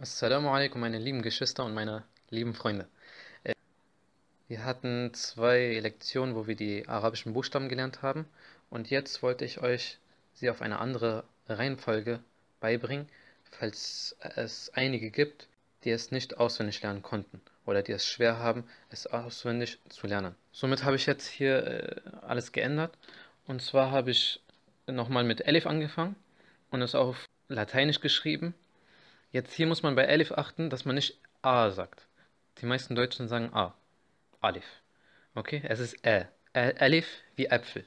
Assalamu alaikum, meine lieben Geschwister und meine lieben Freunde. Wir hatten 2 Lektionen, wo wir die arabischen Buchstaben gelernt haben. Und jetzt wollte ich euch sie auf eine andere Reihenfolge beibringen, falls es einige gibt, die es nicht auswendig lernen konnten oder die es schwer haben, es auswendig zu lernen. Somit habe ich jetzt hier alles geändert. Und zwar habe ich nochmal mit Elif angefangen und es auf Lateinisch geschrieben. Jetzt hier muss man bei Elif achten, dass man nicht A sagt. Die meisten Deutschen sagen A. Alif. Okay, es ist Elif wie Äpfel.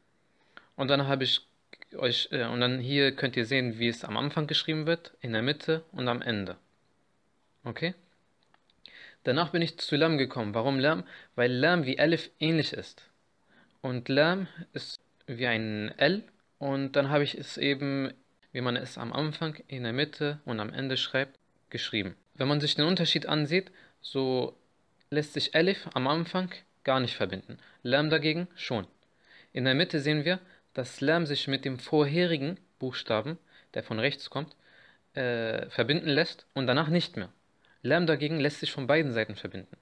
Und dann habe ich und dann hier könnt ihr sehen, wie es am Anfang geschrieben wird, in der Mitte und am Ende. Okay? Danach bin ich zu Lam gekommen. Warum Lam? Weil Lam wie Elif ähnlich ist. Und Lam ist wie ein L. Und dann habe ich es eben, wie man es am Anfang, in der Mitte und am Ende schreibt, geschrieben. Wenn man sich den Unterschied ansieht, so lässt sich Elif am Anfang gar nicht verbinden. Lam dagegen schon. In der Mitte sehen wir, dass Lam sich mit dem vorherigen Buchstaben, der von rechts kommt, verbinden lässt und danach nicht mehr. Lam dagegen lässt sich von beiden Seiten verbinden.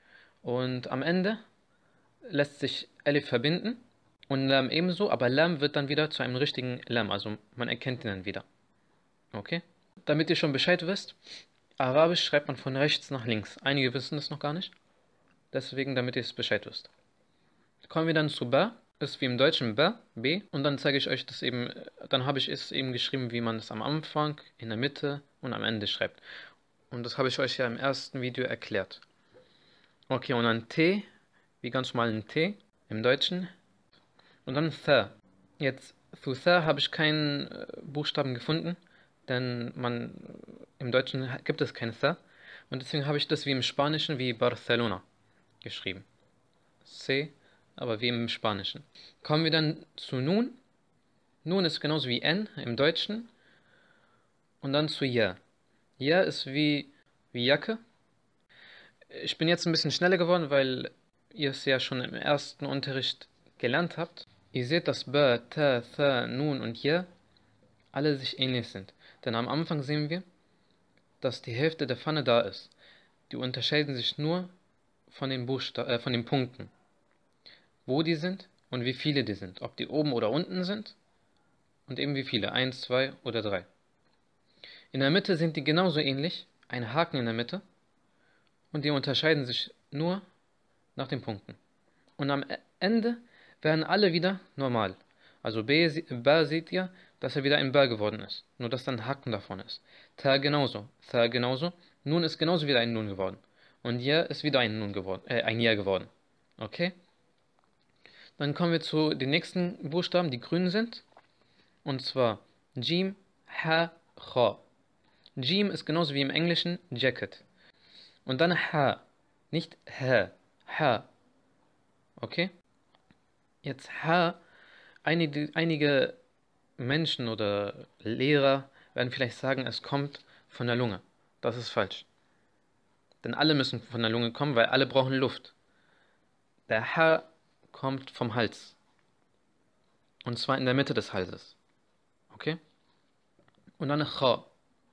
Und am Ende lässt sich Elif verbinden und Lam ebenso, aber Lam wird dann wieder zu einem richtigen Lam, also man erkennt ihn dann wieder. Okay? Damit ihr schon Bescheid wisst, Arabisch schreibt man von rechts nach links. Einige wissen das noch gar nicht. Deswegen, damit ihr es Bescheid wisst. Kommen wir dann zu Ba. Ist wie im Deutschen Ba, B. Und dann zeige ich euch das eben, dann habe ich es eben geschrieben, wie man es am Anfang, in der Mitte und am Ende schreibt. Und das habe ich euch ja im ersten Video erklärt. Okay, und dann T, wie ganz normal ein T im Deutschen. Und dann Tha. Jetzt, für Tha habe ich keinen Buchstaben gefunden, denn im Deutschen gibt es kein Tha. Und deswegen habe ich das wie im Spanischen, wie Barcelona geschrieben. C, aber wie im Spanischen. Kommen wir dann zu Nun. Nun ist genauso wie N im Deutschen. Und dann zu Ja. Ja ist wie Jacke. Ich bin jetzt ein bisschen schneller geworden, weil ihr es ja schon im ersten Unterricht gelernt habt. Ihr seht, dass Ba, Ta, Tha, Nun und Ja alle sich ähnlich sind. Denn am Anfang sehen wir, dass die Hälfte der Pfanne da ist. Die unterscheiden sich nur von den von den Punkten. Wo die sind und wie viele die sind. Ob die oben oder unten sind und eben wie viele. 1, 2 oder 3. In der Mitte sind die genauso ähnlich. Ein Haken in der Mitte. Und die unterscheiden sich nur nach den Punkten. Und am Ende werden alle wieder normal. Also Ba seht ihr, dass er wieder ein Ba geworden ist. Nur dass dann ein Haken davon ist. Ta genauso. Tha genauso. Nun ist genauso wieder ein Nun geworden. Und Ja ist wieder ein Nun geworden, ein Ja geworden. Okay? Dann kommen wir zu den nächsten Buchstaben, die grün sind. Und zwar Jim, Ha, Kha. Jim ist genauso wie im Englischen Jacket. Und dann Ha, nicht Ha, Ha. Okay? Jetzt Ha, einige Menschen oder Lehrer werden vielleicht sagen, es kommt von der Lunge. Das ist falsch. Denn alle müssen von der Lunge kommen, weil alle brauchen Luft. Der Ha kommt vom Hals. Und zwar in der Mitte des Halses. Okay? Und dann Kha.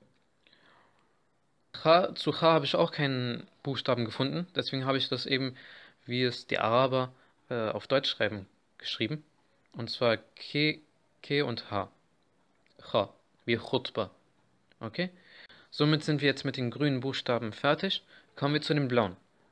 Zu Kha habe ich auch keinen Buchstaben gefunden. Deswegen habe ich das eben, wie es die Araber auf Deutsch schreiben, geschrieben. Und zwar Ke und H. Kha. Wie Khutba. Okay? Somit sind wir jetzt mit den grünen Buchstaben fertig. Kommen wir zu den blauen.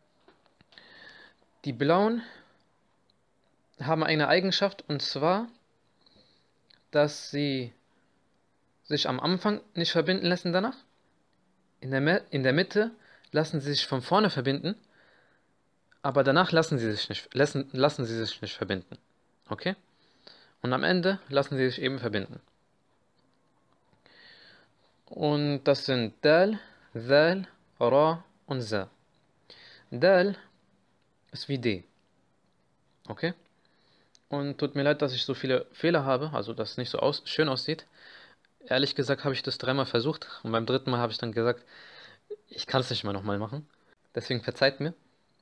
Die blauen haben eine Eigenschaft, und zwar, dass sie sich am Anfang nicht verbinden lassen danach. In der Mitte lassen sie sich von vorne verbinden, aber danach lassen sie sich nicht verbinden. Okay? Und am Ende lassen sie sich eben verbinden. Und das sind Dal, Zal, Ra und Za. Dal ist wie D. Okay? Und tut mir leid, dass ich so viele Fehler habe, also dass es nicht so schön aussieht. Ehrlich gesagt habe ich das 3-mal versucht und beim 3. Mal habe ich dann gesagt, ich kann es nicht mal nochmal machen. Deswegen verzeiht mir.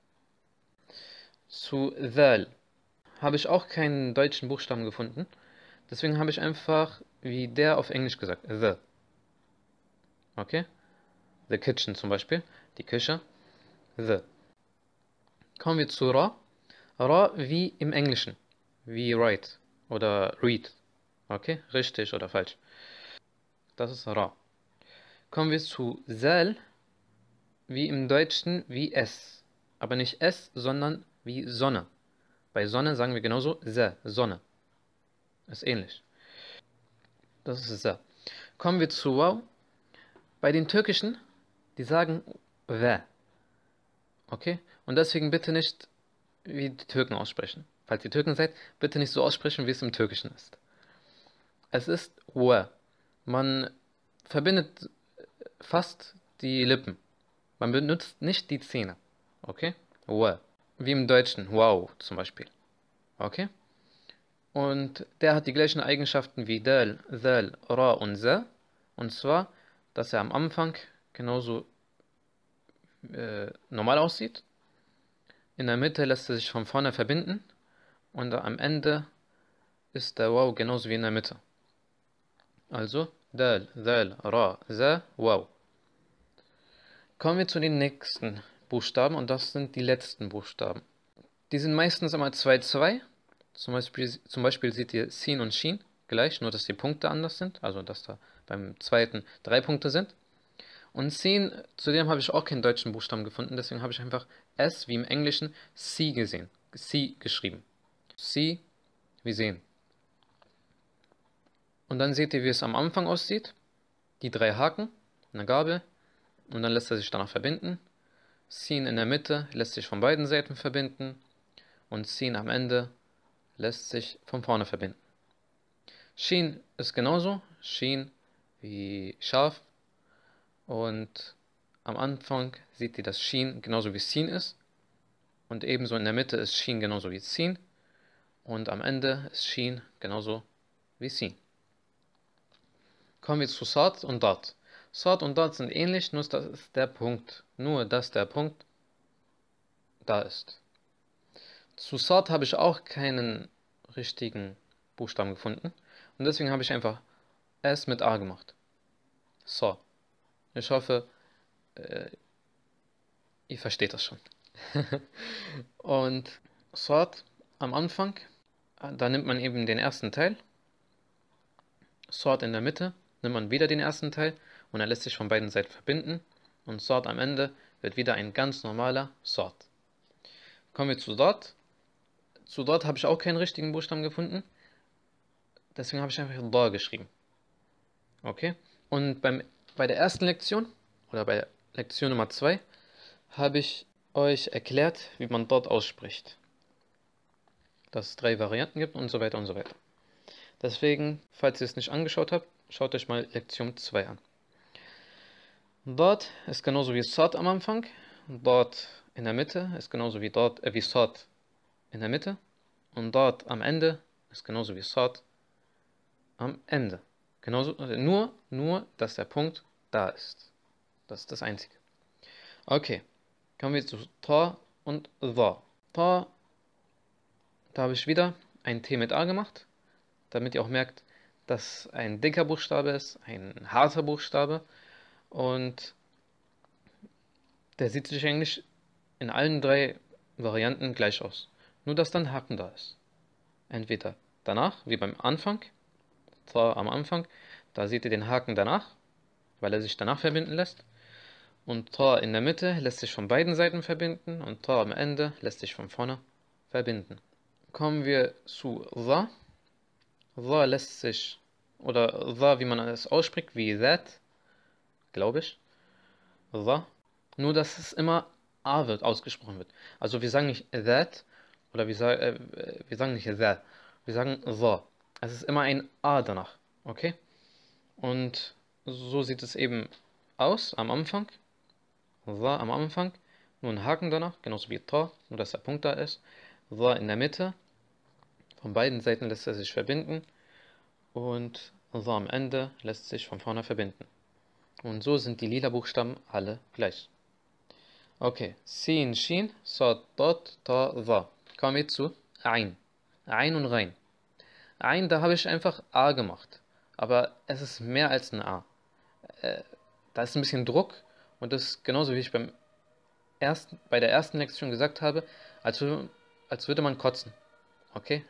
Zu Zal habe ich auch keinen deutschen Buchstaben gefunden. Deswegen habe ich einfach wie der auf Englisch gesagt. The. Okay? The kitchen zum Beispiel, die Küche. The. Kommen wir zu Ra. Ra wie im Englischen. Wie write oder read. Okay, richtig oder falsch. Das ist Ra. Kommen wir zu Sal wie im Deutschen wie S. Aber nicht S, sondern wie Sonne. Bei Sonne sagen wir genauso Sa, Sonne. Ist ähnlich. Das ist Sa. Kommen wir zu Wow. Bei den Türkischen, die sagen Ve. Okay? Und deswegen bitte nicht wie die Türken aussprechen. Falls ihr Türken seid, bitte nicht so aussprechen, wie es im Türkischen ist. Es ist Wa. Man verbindet fast die Lippen. Man benutzt nicht die Zähne. Okay? Wa. Wie im Deutschen. Wow zum Beispiel. Okay? Und der hat die gleichen Eigenschaften wie Dal, Zal, Ra und Za. Und zwar, dass er am Anfang genauso normal aussieht. In der Mitte lässt er sich von vorne verbinden. Und am Ende ist der Wow genauso wie in der Mitte. Also Dal, Zal, Ra, Za, Wow. Kommen wir zu den nächsten Buchstaben und das sind die letzten Buchstaben. Die sind meistens immer 2-2. Zum Beispiel seht ihr Sin und Shin gleich, nur dass die Punkte anders sind. Also dass da beim zweiten 3 Punkte sind. Und Sin, zudem habe ich auch keinen deutschen Buchstaben gefunden, deswegen habe ich einfach S wie im Englischen C gesehen. C geschrieben. C wie sehen. Und dann seht ihr, wie es am Anfang aussieht. Die 3 Haken, eine Gabel. Und dann lässt er sich danach verbinden. Sin in der Mitte lässt sich von beiden Seiten verbinden. Und Sin am Ende lässt sich von vorne verbinden. Shin ist genauso. Shin wie scharf. Und am Anfang seht ihr, dass Shin genauso wie Sin ist. Und ebenso in der Mitte ist Shin genauso wie Sin. Und am Ende ist Shin genauso wie Sin. Kommen wir zu Sad und Dat. Sad und Dat sind ähnlich, nur dass der Punkt da ist. Zu Sad habe ich auch keinen richtigen Buchstaben gefunden. Und deswegen habe ich einfach S mit A gemacht. So. Ich hoffe, ihr versteht das schon. Und Sad am Anfang, da nimmt man eben den ersten Teil. Sad in der Mitte nimmt man wieder den ersten Teil und er lässt sich von beiden Seiten verbinden. Und Sad am Ende wird wieder ein ganz normaler Sad. Kommen wir zu Dot. Zu Dot habe ich auch keinen richtigen Buchstaben gefunden. Deswegen habe ich einfach Da geschrieben. Okay? Und bei der ersten Lektion, oder bei Lektion Nummer 2, habe ich euch erklärt, wie man dort ausspricht. Dass es 3 Varianten gibt und so weiter und so weiter. Deswegen, falls ihr es nicht angeschaut habt, schaut euch mal Lektion 2 an. Dort ist genauso wie Sad am Anfang. Dort in der Mitte ist genauso wie Sad in der Mitte. Und dort am Ende ist genauso wie Sad am Ende. Genauso, nur, dass der Punkt da ist. Das ist das Einzige. Okay, kommen wir zu Ta und Tha. Ta, da habe ich wieder ein T mit A gemacht, damit ihr auch merkt, dass ein dicker Buchstabe ist, ein harter Buchstabe. Und der sieht sich eigentlich in allen 3 Varianten gleich aus. Nur, dass dann Haken da ist. Entweder danach, wie beim Anfang, Ta am Anfang, da seht ihr den Haken danach, weil er sich danach verbinden lässt. Und Ta in der Mitte lässt sich von beiden Seiten verbinden und Ta am Ende lässt sich von vorne verbinden. Kommen wir zu Tha. Tha lässt sich, oder Tha, wie man es ausspricht, wie that, glaube ich. Tha. Nur, dass es immer A wird, ausgesprochen wird. Also wir sagen nicht that, oder wir sagen nicht that, wir sagen Tha. Es ist immer ein A danach, okay? Und so sieht es eben aus am Anfang. Tha am Anfang, nur ein Haken danach, genauso wie Ta, nur dass der Punkt da ist. Tha in der Mitte, von beiden Seiten lässt er sich verbinden. Und Tha am Ende lässt sich von vorne verbinden. Und so sind die lila Buchstaben alle gleich. Okay, Sin, Shin, Sad, Dot, Ta, Tha. Kommen wir zu Ein. Ein und Rein. Ein, da habe ich einfach A gemacht. Aber es ist mehr als ein A. Da ist ein bisschen Druck Und das ist genauso, wie ich bei der ersten Lektion gesagt habe, als würde man kotzen. Okay?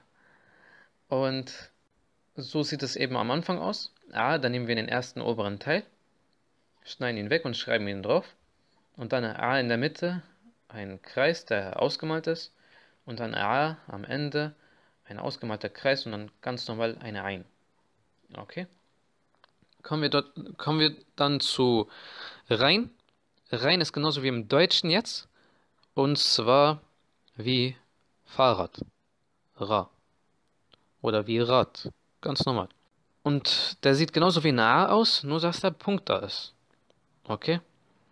Und so sieht es eben am Anfang aus. Dann nehmen wir den ersten oberen Teil, schneiden ihn weg und schreiben ihn drauf. Und dann in der Mitte, ein Kreis, der ausgemalt ist. Und dann am Ende, ein ausgemalter Kreis und dann ganz normal eine Ein. Okay? Kommen wir dann zu Rein. Rein ist genauso wie im Deutschen jetzt. Und zwar wie Fahrrad. Ra. Oder wie Rad. Ganz normal. Und der sieht genauso wie ein A aus, nur dass der Punkt da ist. Okay?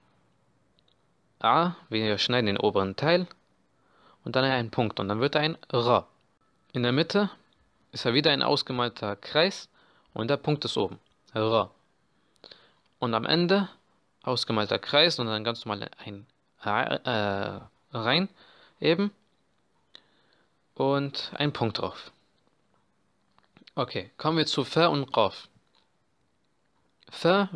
Wir schneiden den oberen Teil und dann einen Punkt und dann wird er ein Ra. In der Mitte ist er wieder ein ausgemalter Kreis und der Punkt ist oben. Ra. Und am Ende ausgemalter Kreis und dann ganz normal ein rein eben und ein Punkt drauf. Okay, kommen wir zu Fa und Qaf. Fa,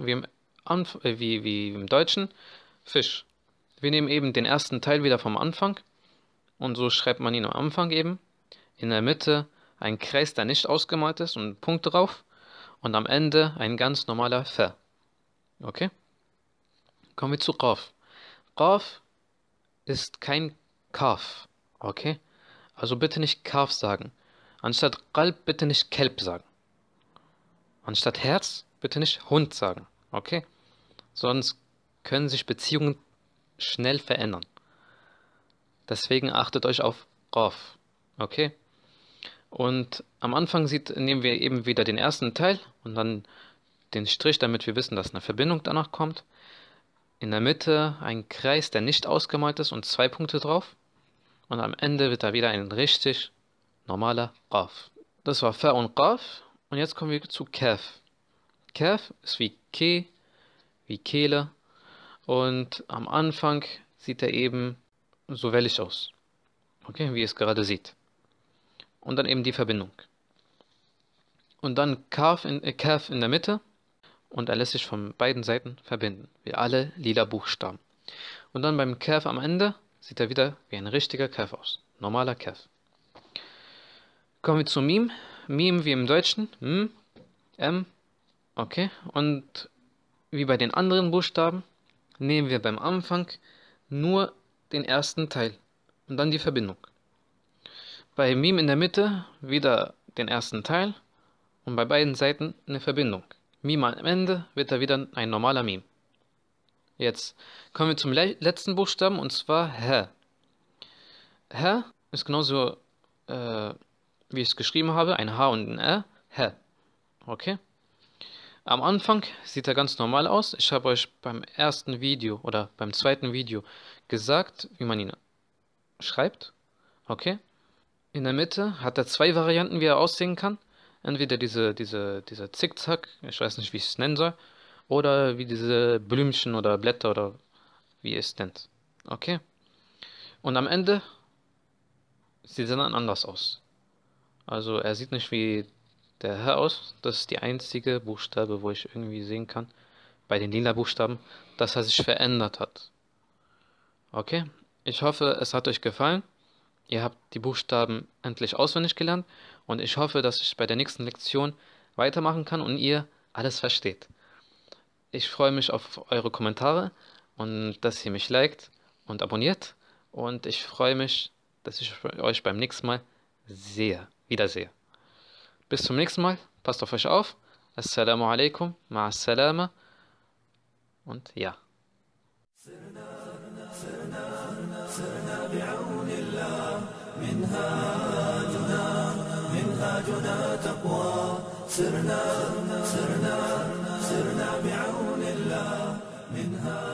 wie im Deutschen, Fisch. Wir nehmen eben den ersten Teil wieder vom Anfang und so schreibt man ihn am Anfang eben. In der Mitte ein Kreis, der nicht ausgemalt ist und ein Punkt drauf und am Ende ein ganz normaler Fa. Okay? Kommen wir zu Qaf. Qaf ist kein Kaf. Okay? Also bitte nicht Kaf sagen. Anstatt Qalb bitte nicht Kelb sagen. Anstatt Herz bitte nicht Hund sagen. Okay? Sonst können sich Beziehungen schnell verändern. Deswegen achtet euch auf Qaf. Okay? Und am Anfang nehmen wir eben wieder den ersten Teil und dann den Strich, damit wir wissen, dass eine Verbindung danach kommt. In der Mitte ein Kreis, der nicht ausgemalt ist und 2 Punkte drauf. Und am Ende wird da wieder ein richtig normaler Qaf. Das war Fa und Qaf. Und jetzt kommen wir zu Kaf. Kaf ist wie Ke, wie Kehle. Und am Anfang sieht er eben so wellig aus. Okay, wie ihr es gerade sieht. Und dann eben die Verbindung. Und dann Kaf in der Mitte. Und er lässt sich von beiden Seiten verbinden. Wie alle lila Buchstaben. Und dann beim Kaf am Ende sieht er wieder wie ein richtiger Kaf aus. Normaler Kaf. Kommen wir zu Mim. Mim wie im Deutschen. M. Okay. Und wie bei den anderen Buchstaben nehmen wir beim Anfang nur den ersten Teil und dann die Verbindung. Bei Mim in der Mitte wieder den ersten Teil und bei beiden Seiten eine Verbindung. Mim am Ende wird da wieder ein normaler Mim. Jetzt kommen wir zum letzten Buchstaben und zwar H. H ist genauso wie ich es geschrieben habe, ein H und ein R. H. Okay? Am Anfang sieht er ganz normal aus. Ich habe euch beim ersten Video oder beim zweiten Video gesagt, wie man ihn schreibt. Okay? In der Mitte hat er 2 Varianten, wie er aussehen kann. Entweder dieser Zickzack, ich weiß nicht, wie ich es nennen soll, oder wie diese Blümchen oder Blätter oder wie ihr es nennt. Okay? Und am Ende sieht er dann anders aus. Also er sieht nicht wie der Herr aus. Das ist die einzige Buchstabe, wo ich irgendwie sehen kann, bei den lila Buchstaben, dass er sich verändert hat. Okay? Ich hoffe, es hat euch gefallen. Ihr habt die Buchstaben endlich auswendig gelernt und ich hoffe, dass ich bei der nächsten Lektion weitermachen kann und ihr alles versteht. Ich freue mich auf eure Kommentare und dass ihr mich liked und abonniert und ich freue mich, dass ich euch beim nächsten Mal wiedersehe. Bis zum nächsten Mal, passt auf euch auf. Assalamu alaikum, ma'as salama und ja. منهاجنا تقوى سرنا بعون الله منهاجنا